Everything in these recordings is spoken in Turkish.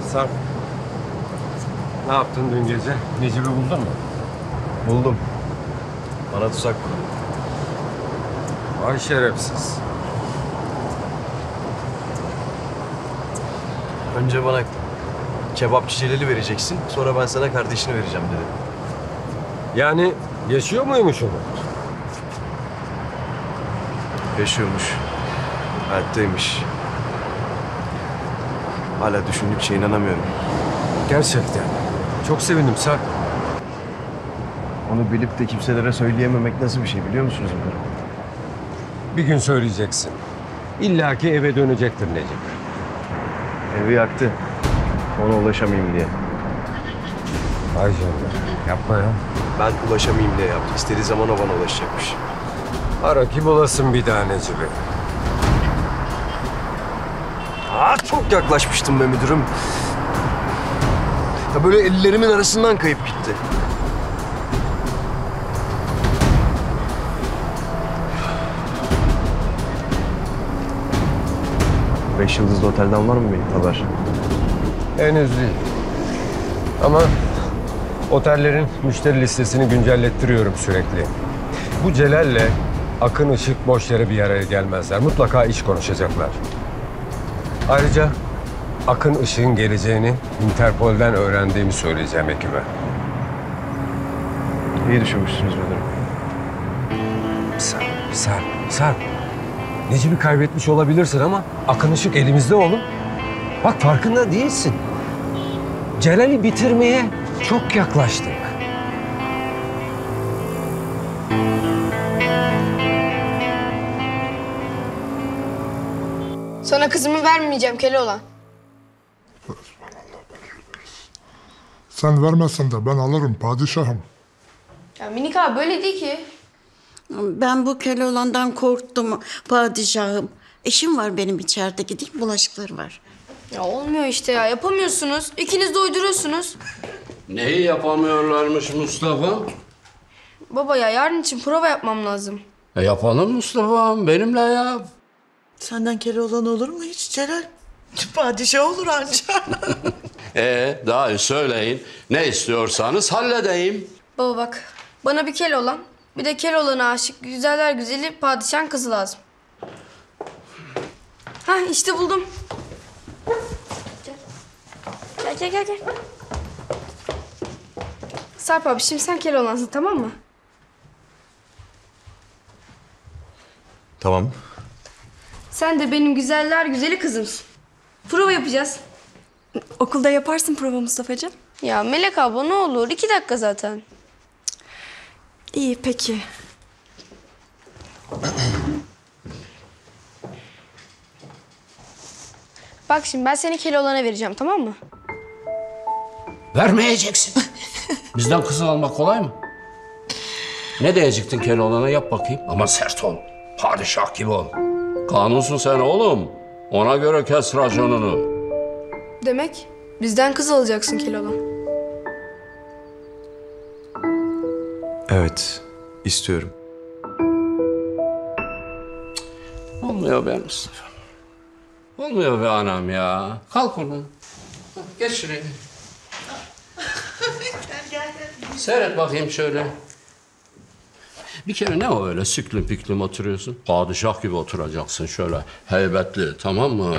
Sarp. Ne yaptın dün gece? Necip'i buldun mu? Buldum. Bana tuzak kurdu. Vay şerefsiz. Önce bana kebapçı Celal'i vereceksin. Sonra ben sana kardeşini vereceğim dedi. Yani yaşıyor muymuş o? Yaşıyormuş. Hayattaymış. Hala düşündükçe inanamıyorum. Gerçekten. Çok sevindim Sarp. Onu bilip de kimselere söyleyememek nasıl bir şey biliyor musunuz bunları? Bir gün söyleyeceksin. İlla ki eve dönecektir Necip. Evi yaktı. Ona ulaşamayayım diye. Vay canına. Yapma ya. Ben ulaşamayayım diye yaptı. İstediği zaman o bana ulaşacakmış. Ara ki bulasın bir daha Necip'i. Çok yaklaşmıştım be müdürüm. Ya böyle ellerimin arasından kayıp gitti. Beş yıldızlı otelden var mı bir haber? Henüz değil. Ama otellerin müşteri listesini güncellettiriyorum sürekli. Bu Celal'le Akın Işık boş yere bir araya gelmezler. Mutlaka iş konuşacaklar. Ayrıca Akın Işık'ın geleceğini Interpol'den öğrendiğimi söyleyeceğim ekibe. İyi düşünmüşsünüz müdürüm. Sarp. Necip'i kaybetmiş olabilirsin ama Akın Işık elimizde oğlum. Bak farkında değilsin. Celal'i bitirmeye çok yaklaştık. Sana kızımı vermeyeceğim Keloğlan. Sen vermezsen de ben alırım padişahım. Ya Minik abi böyle değil ki. Ben bu Keloğlan'dan korktum padişahım. Eşim var benim içeride, gideyim bulaşıkları var. Ya olmuyor işte ya, yapamıyorsunuz. İkiniz de uyduruyorsunuz. Neyi yapamıyorlarmış Mustafa? Baba ya yarın için prova yapmam lazım. Yapalım Mustafa'm, benimle yap. Senden Keloğlan olur mu hiç Celal? Padişah olur ancak. Daha söyleyin. Ne istiyorsanız halledeyim. Baba bak, bana bir Keloğlan, bir de Keloğlan'a aşık güzeller güzeli padişahın kızı lazım. Hah işte buldum. Gel. Sarp abi şimdi sen Keloğlan'sın tamam mı? Tamam. Sen de benim güzeller güzeli kızımsın. Prova yapacağız. Okulda yaparsın prova Mustafa'cığım. Ya Melek abla ne olur 2 dakika zaten. İyi peki. Bak şimdi ben seni Keloğlan'a vereceğim tamam mı? Vermeyeceksin. Bizden kızı almak kolay mı? Ne diyecektin Keloğlan'a, yap bakayım. Ama sert ol. Padişah gibi ol. Kanunsun sen oğlum. Ona göre kes raconunu. Demek bizden kız alacaksın Keloğlan. Evet, istiyorum. Olmuyor be Mustafa. Olmuyor be anam ya. Kalk oradan. Geç şuraya. Gel. Seyret bakayım şöyle. Bir kere ne o öyle süklüm püklüm oturuyorsun? Padişah gibi oturacaksın şöyle heybetli, tamam mı?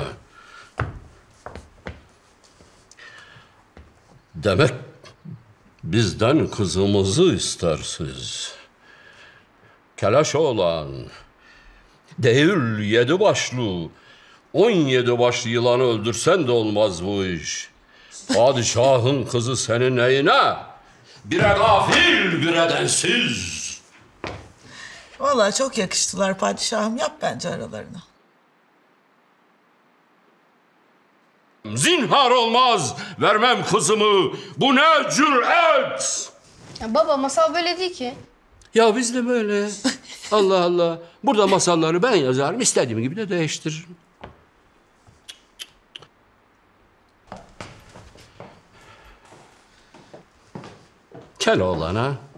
Demek bizden kızımızı istersiniz. Keleş oğlan, değil 7 başlı, 17 başlı yılanı öldürsen de olmaz bu iş. Padişahın kızı senin neyine? Bire gafil, bire densiz. Vallahi çok yakıştılar padişahım. Yap bence aralarını. Zinhar olmaz, vermem kızımı. Bu ne cüret? Ya baba masal böyle değil ki. Ya biz de böyle. Allah Allah. Burada masalları ben yazarım, istediğim gibi de değiştiririm. Keloğlan'a